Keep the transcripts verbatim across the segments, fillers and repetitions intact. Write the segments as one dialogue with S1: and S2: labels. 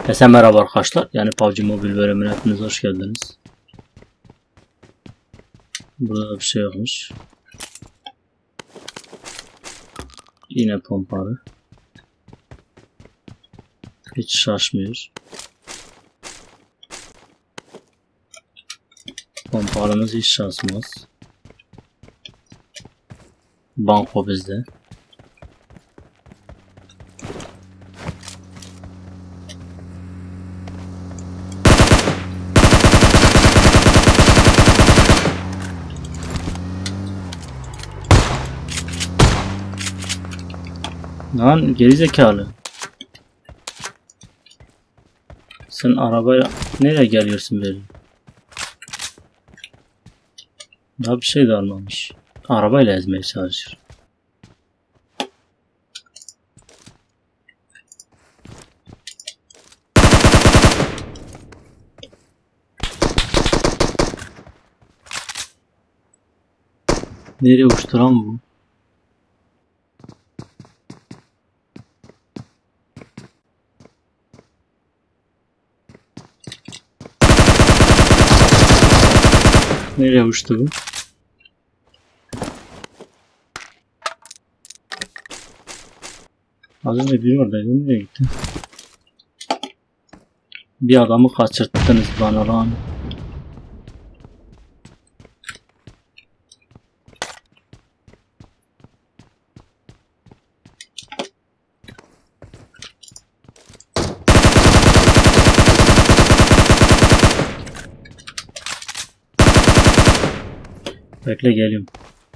S1: Herkese merhaba arkadaşlar. Yani P U B G Mobile bölümüne hepiniz hoş geldiniz. Burada bir şey yokmuş. Yine pompalı. Hiç şaşmıyor. Pompalımız hiç şaşmaz. Banko bizde. Lan gerizekalı. Sen arabaya nereye geliyorsun böyle? Daha bir şey de almamış. Arabayla ezmeye çalışır. Nereye uçtu lan bu? Nereye uçtu bu? Az önce biri oradaydı. Nereye gitti? Bir adamı kaçırttınız bana lan. Bekle geliyorum.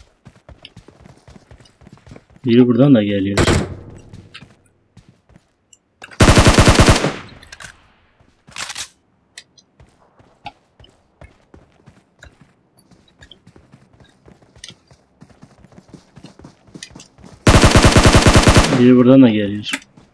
S1: Biri buradan da geliyor. Biri buradan da geliyor.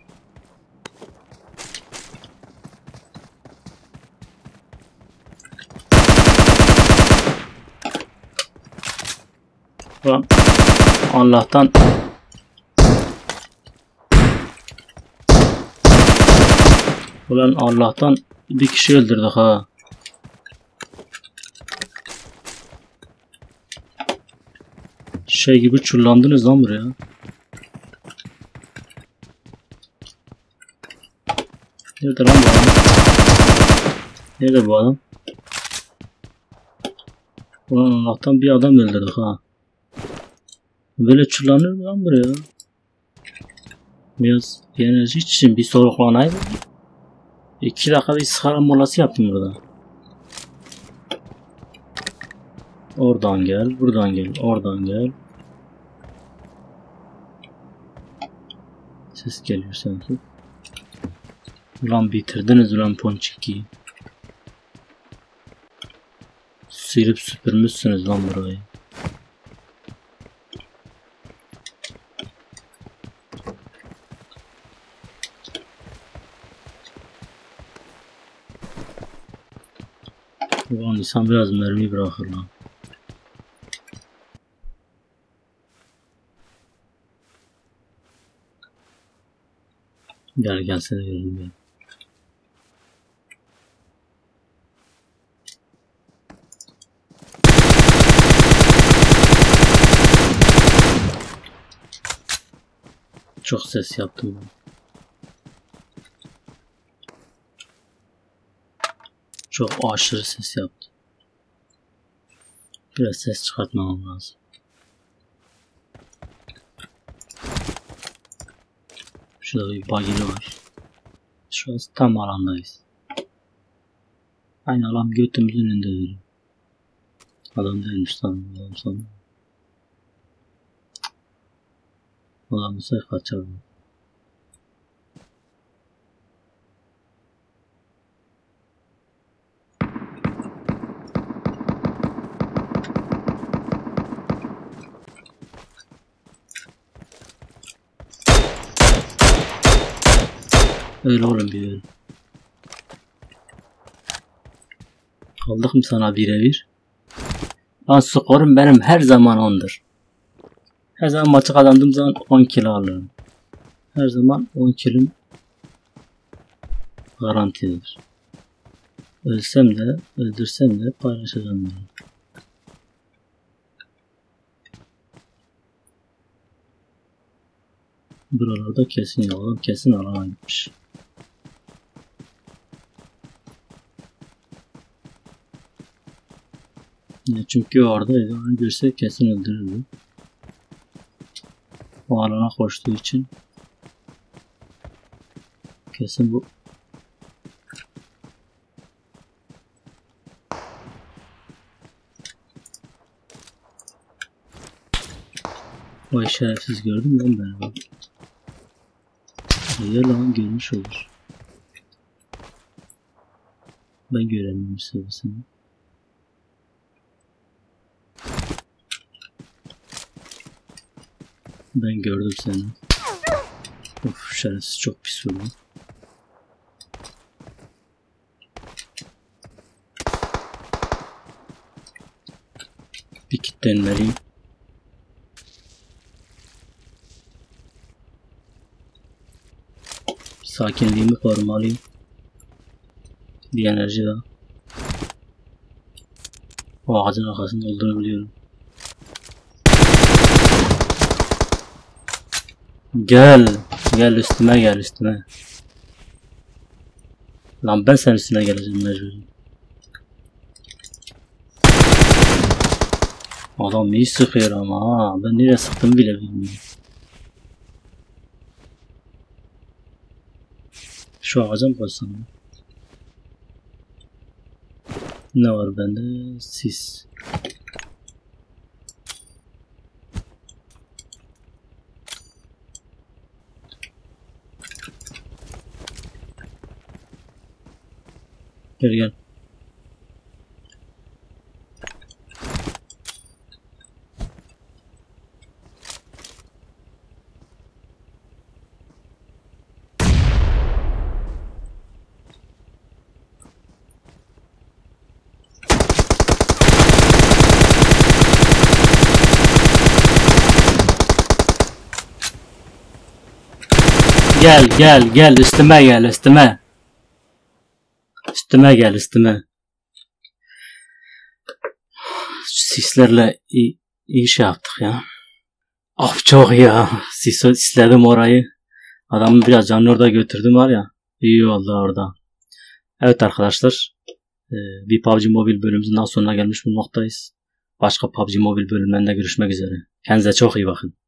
S1: Ulan Allah'tan Ulan Allah'tan bir kişi öldürdük ha. Şey gibi çullandınız lan buraya. Nerede lan bu adam? Nerede bu adam? Ulan Allah'tan bir adam öldürdük ha. Böyle çullanır mı lan buraya? Biraz enerji için bir soluklanayım. İki dakika bir sigara molası yaptım burada. Oradan gel, buradan gel, oradan gel. Ses geliyor sanki. Ulan bitirdiniz ulan Ponçiki'yi. Silip süpürmüşsünüz lan burayı. Ulan insan biraz mermi bırakır lan. Gel gelsene görelim ya. Çok ses yaptım ben. Çok aşırı ses yaptım. Biraz ses çıkartmam lazım. Şurada bir bagili var. Şu an tam alandayız. Aynı alan götümüzün önünde duruyor. Adam değilmiş sanırım. Adam sanırım. Adamı say kaçalım. Öyle oğlum bir öyle. Kaldık mı sana birebir? Lan skorum benim her zaman ondur. Her zaman maçı kazandığım zaman on kilo alırım. Her zaman on kilom Garantidir. Ölsem de, öldürsem de paylaşacağım bunu. Buralarda kesin yalan, kesin alana gitmiş. Çünkü oradaydı, onu görse kesin öldürürdü. O alana koştuğu için kesin bu. Vay şerefsiz, gördün mü lan beni? Ya lan görmüş olur. Ben göremiyorum sevgisini. Ben gördüm seni. Of, şerefsiz çok pis vurdu. Bir kilitlenmeliyim. Sakinliğimi korumalıyım. Bir enerji daha. O ağacın arkasında olduğunu biliyorum. Gel. Gel üstüme, gel üstüme. Lan ben senin üstüne geleceğim mecburen. Adam iyi sıkıyor ama ha. Ben nereye sıktığımı bile bilmiyorum. Şu ağaca mı koysam? Ne var bende? Sis. Gel gel. Gel gel gel üstüme gel üstüme. Üstüme gel üstüme. Sislerle iyi, iyi şey yaptık ya. Of çok ya. Sis, sisledim orayı. Adamı biraz canlı orada götürdüm var ya. İyi oldu orada. Evet arkadaşlar. Bir P U B G Mobile bölümümüzün daha sonuna gelmiş bulunmaktayız. Başka P U B G Mobile bölümlerinde görüşmek üzere. Kendinize çok iyi bakın.